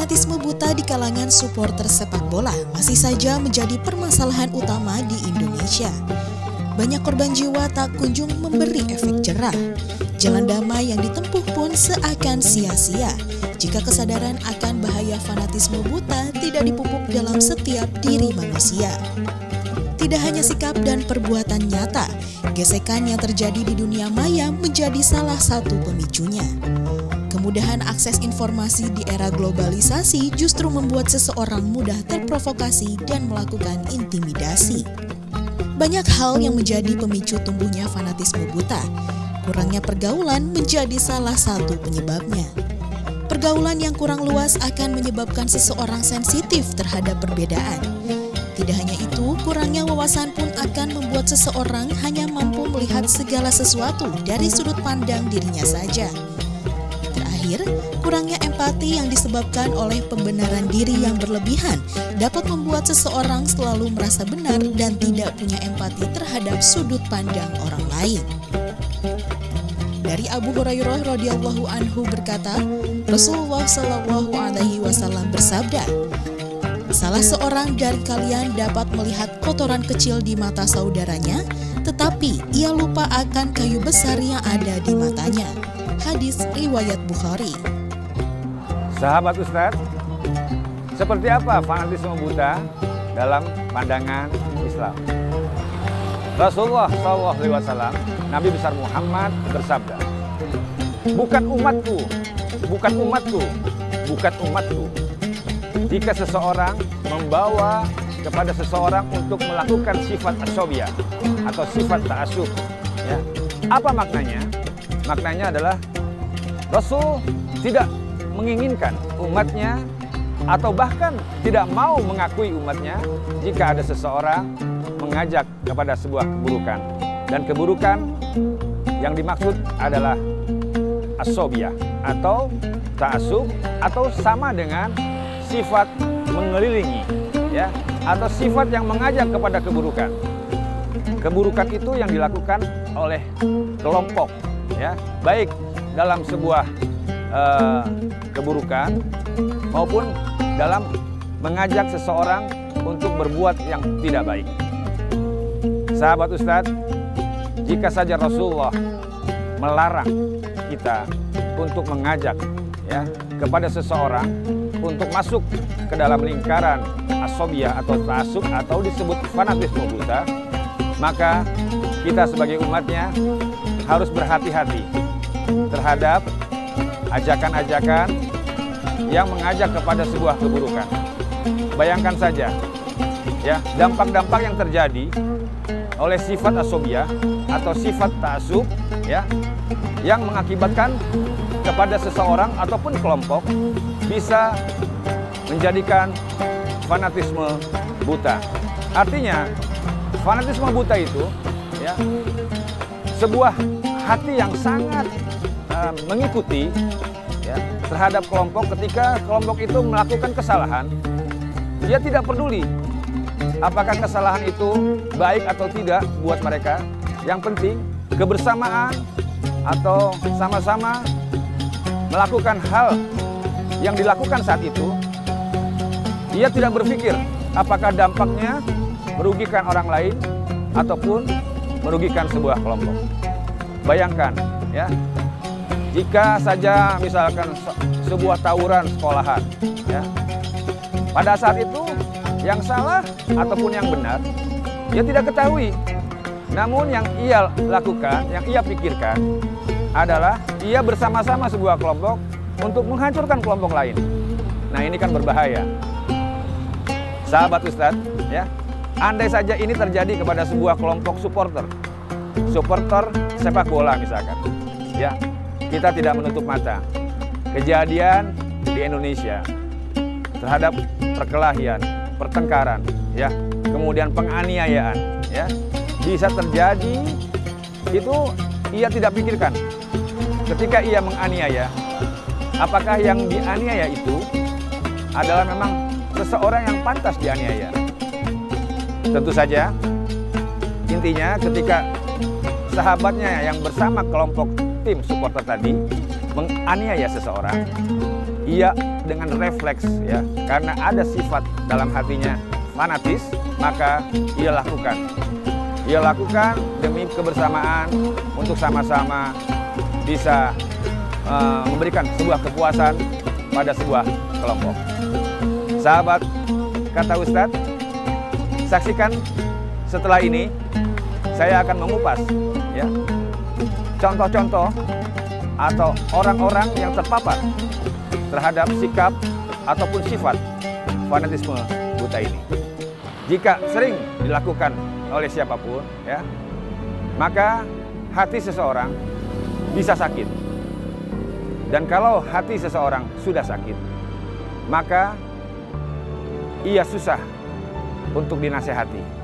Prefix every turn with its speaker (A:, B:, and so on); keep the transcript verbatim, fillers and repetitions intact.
A: Fanatisme buta di kalangan supporter sepak bola masih saja menjadi permasalahan utama di Indonesia. Banyak korban jiwa tak kunjung memberi efek jerah. Jalan damai yang ditempuh pun seakan sia-sia jika kesadaran akan bahaya fanatisme buta tidak dipupuk dalam setiap diri manusia. Tidak hanya sikap dan perbuatan nyata, gesekan yang terjadi di dunia maya menjadi salah satu pemicunya. Kemudahan akses informasi di era globalisasi justru membuat seseorang mudah terprovokasi dan melakukan intimidasi. Banyak hal yang menjadi pemicu tumbuhnya fanatisme buta. Kurangnya pergaulan menjadi salah satu penyebabnya. Pergaulan yang kurang luas akan menyebabkan seseorang sensitif terhadap perbedaan. Tidak hanya itu, kurangnya wawasan pun akan membuat seseorang hanya mampu melihat segala sesuatu dari sudut pandang dirinya saja. Terakhir, kurangnya empati yang disebabkan oleh pembenaran diri yang berlebihan dapat membuat seseorang selalu merasa benar dan tidak punya empati terhadap sudut pandang orang lain. Dari Abu Hurairah radhiyallahu anhu berkata, Rasulullah shallallahu alaihi wasallam bersabda, salah seorang dari kalian dapat melihat kotoran kecil di mata saudaranya, tetapi ia lupa akan kayu besar yang ada di matanya. Hadis riwayat Bukhari.
B: Sahabat Ustadz, seperti apa fanatisme buta dalam pandangan Islam? Rasulullah shallallahu alaihi wasallam, Nabi besar Muhammad bersabda, bukan umatku, bukan umatku, bukan umatku. Jika seseorang membawa kepada seseorang untuk melakukan sifat asobiyah atau sifat ta'assub, ya. Apa maknanya? Maknanya adalah Rasul tidak menginginkan umatnya atau bahkan tidak mau mengakui umatnya jika ada seseorang mengajak kepada sebuah keburukan. Dan keburukan yang dimaksud adalah asobiyah atau ta'assub atau sama dengan sifat mengelilingi, ya, atau sifat yang mengajak kepada keburukan. Keburukan itu yang dilakukan oleh kelompok, ya, baik dalam sebuah uh, keburukan maupun dalam mengajak seseorang untuk berbuat yang tidak baik. Sahabat Ustadz, jika saja Rasulullah melarang kita untuk mengajak, ya, kepada seseorang untuk masuk ke dalam lingkaran asobiyah atau ta'assub atau disebut fanatisme buta, maka kita sebagai umatnya harus berhati-hati terhadap ajakan-ajakan yang mengajak kepada sebuah keburukan. Bayangkan saja, ya, dampak-dampak yang terjadi oleh sifat asobiyah atau sifat ta'assub, ya, yang mengakibatkan kepada seseorang ataupun kelompok bisa menjadikan fanatisme buta. Artinya, fanatisme buta itu, ya, sebuah hati yang sangat uh, mengikuti, ya, terhadap kelompok ketika kelompok itu melakukan kesalahan. Dia tidak peduli apakah kesalahan itu baik atau tidak buat mereka. Yang penting kebersamaan atau sama-sama melakukan hal yang dilakukan saat itu. Dia tidak berpikir apakah dampaknya merugikan orang lain ataupun merugikan sebuah kelompok. Bayangkan, ya, jika saja misalkan sebuah tawuran sekolahan, ya, pada saat itu yang salah ataupun yang benar, dia tidak ketahui. Namun yang ia lakukan, yang ia pikirkan adalah ia bersama-sama sebuah kelompok untuk menghancurkan kelompok lain. Nah, ini kan berbahaya. Sahabat Ustadz, ya, andai saja ini terjadi kepada sebuah kelompok supporter, supporter sepak bola misalkan, ya, kita tidak menutup mata. Kejadian di Indonesia terhadap perkelahian, pertengkaran, ya, kemudian penganiayaan, ya, bisa terjadi, itu ia tidak pikirkan. Ketika ia menganiaya, apakah yang dianiaya itu adalah memang seseorang yang pantas dianiaya? Tentu saja, intinya ketika sahabatnya yang bersama kelompok tim supporter tadi menganiaya seseorang, ia dengan refleks ya, karena ada sifat dalam hatinya fanatis, maka ia lakukan. Ia lakukan demi kebersamaan untuk sama-sama bisa uh, memberikan sebuah kepuasan pada sebuah kelompok. Sahabat Kata Ustadz, saksikan setelah ini saya akan mengupas ya contoh-contoh atau orang-orang yang terpapar terhadap sikap ataupun sifat fanatisme buta ini. Jika sering dilakukan oleh siapapun ya, maka hati seseorang bisa sakit. Dan kalau hati seseorang sudah sakit, maka ia susah untuk dinasehati.